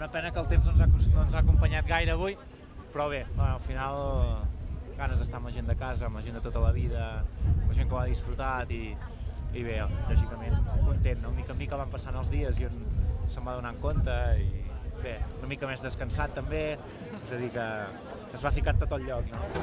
una pena que el temps no ens ha acompanyat gaire avui, però bé, al final ganes d'estar amb la gent de casa, amb la gent de tota la vida, amb la gent que ho ha disfrutat i bé, lògicament content, no? Mica en mica van passant els dies i se'n va donant compte i bé, una mica més descansat també, és a dir que es va ficar tot al lloc, no?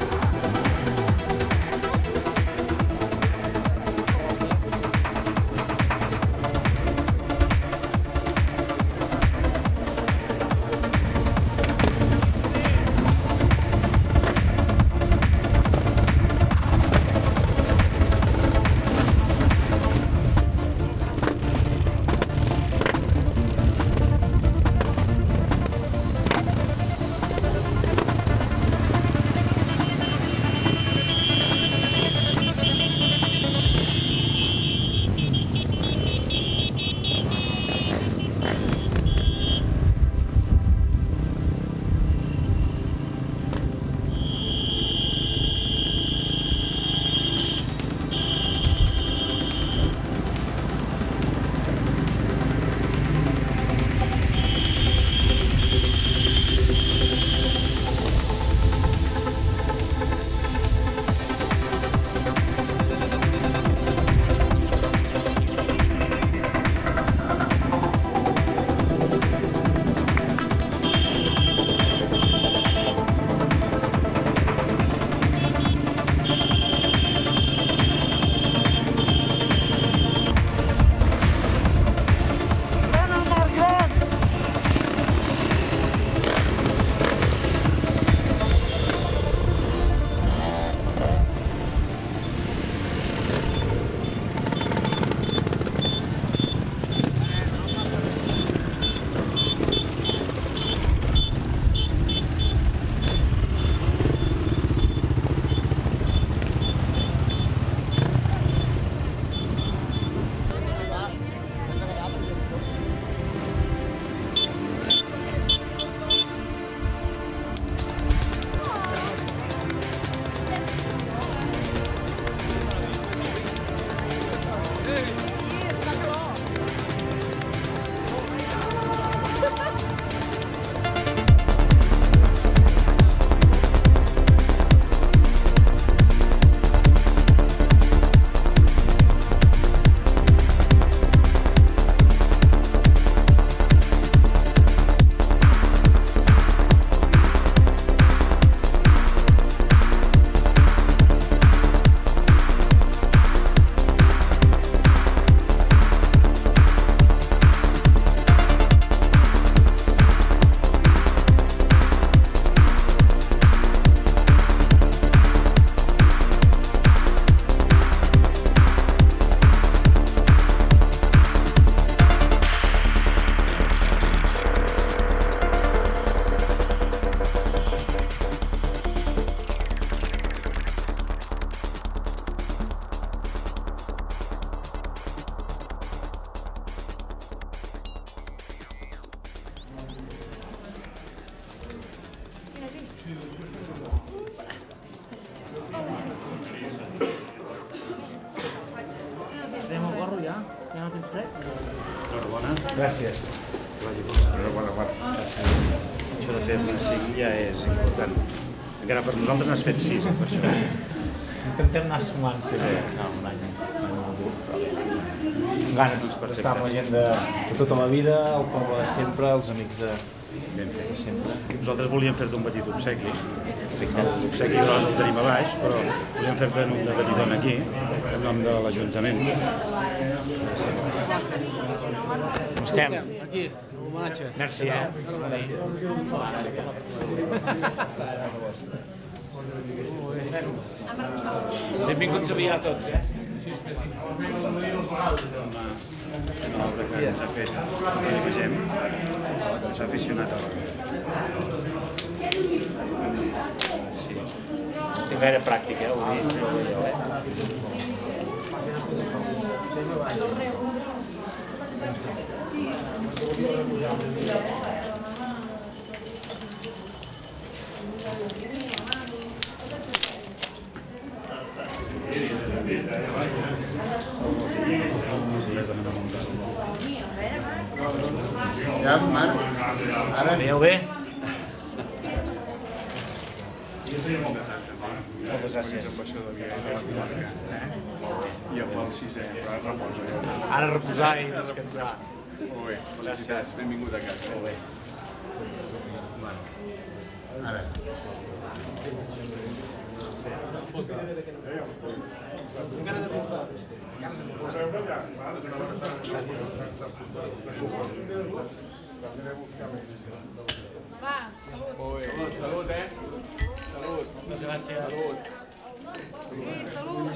Estem al gorro ja? Ja no tens fred? Enhorabona. Gràcies. Enhorabona. Gràcies. Això de fer-ne 5 ja és important. Encara per nosaltres n'has fet 6, per això. Intentem anar sumant sempre, un any molt dur, però ganes d'estar amb la gent de tota la vida, el poble de sempre, els amics de sempre. Nosaltres volíem fer-te un petit obsequi. L'obsequi gros el tenim a baix, però volíem fer-te un de petiton aquí, en nom de l'Ajuntament. Com estem? Aquí, homenatge. Merci, Benvinguts a Vià tots, El que ens ha fet el Magem, s'ha aficionat a la... Sí. Tinc gaire pràctica, ho dic jo, Més de menjar muntar. Ja, Marc? Ara? Veieu bé? Moltes gràcies. I amb el sisè, reposa. Ara reposar i descansar. Molt bé, felicitats, benvingut a casa. Molt bé. Ara. Va, salut. Salut, Salut. Moltes gràcies. Sí, salut.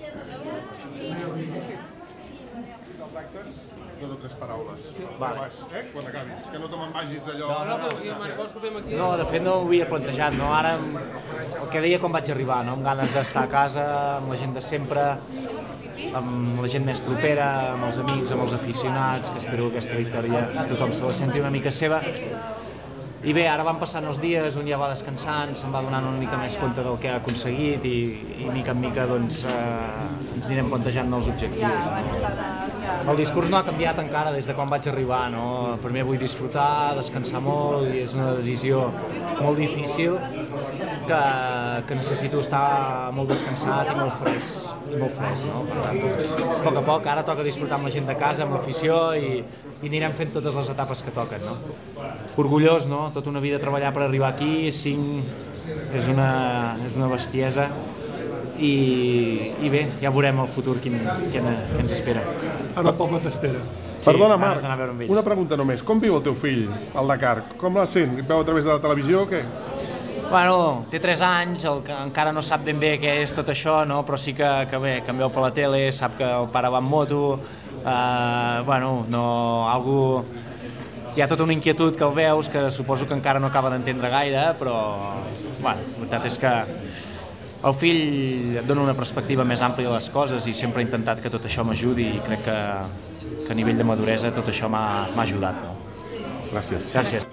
Els actes, 2 o 3 paraules. Vale. Quan acabis, que no te me'n vagis allò... No, de fet no ho havia plantejat, no? Ara el que deia quan vaig arribar, no? Amb ganes d'estar a casa, amb la gent de sempre, amb la gent més propera, amb els amics, amb els aficionats, que espero que aquesta victòria tothom se la senti una mica seva. I bé, ara van passant els dies, un ja va descansant, se'n va donant una mica més compte del que ha aconseguit i mica en mica doncs, ens anirem plantejant nous objectius. El discurs no ha canviat encara des de quan vaig arribar, no? Primer vull disfrutar, descansar molt i és una decisió molt difícil que necessito estar molt descansat i molt fresc, no? Per tant, doncs, a poc, ara toca disfrutar amb la gent de casa, amb l'afició i anirem fent totes les etapes que toquen, no? Orgullós, no? Tota una vida treballar per arribar aquí, 5 és una bestiesa i bé, ja veurem el futur què ens espera. Ara el poble t'espera. Perdona, ganes Marc, d'anar a veure amb ells. una pregunta només. Com viu el teu fill al Dakar? Com la sent? Et veu a través de la televisió o què? Bueno, té 3 anys, encara no sap ben bé què és tot això, no? Però sí que bé, que em veu per la tele, sap que el pare va en moto, hi ha tota una inquietud que el veus, que suposo que encara no acaba d'entendre gaire, però la veritat és que el fill et dona una perspectiva més àmplia de les coses i sempre he intentat que tot això m'ajudi i crec que a nivell de maduresa tot això m'ha ajudat. Gràcies. Gràcies.